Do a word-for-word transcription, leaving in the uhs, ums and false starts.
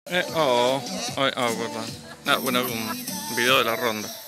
Eh, oh, ay, ah, perdón. No, bueno, un video de la ronda.